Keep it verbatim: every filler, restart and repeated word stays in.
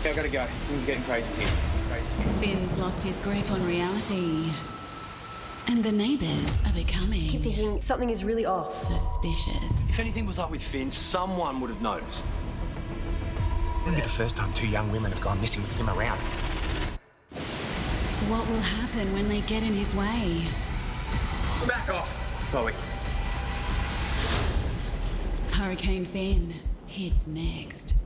Yeah, I gotta go. Things are getting crazy here. Crazy. Finn's lost his grip on reality. And the neighbours are becoming... I keep thinking something is really off. Suspicious. If anything was up with Finn, someone would have noticed. Wouldn't be the first time two young women have gone missing with him around. What will happen when they get in his way? Back off, Chloe. Hurricane Finn hits next.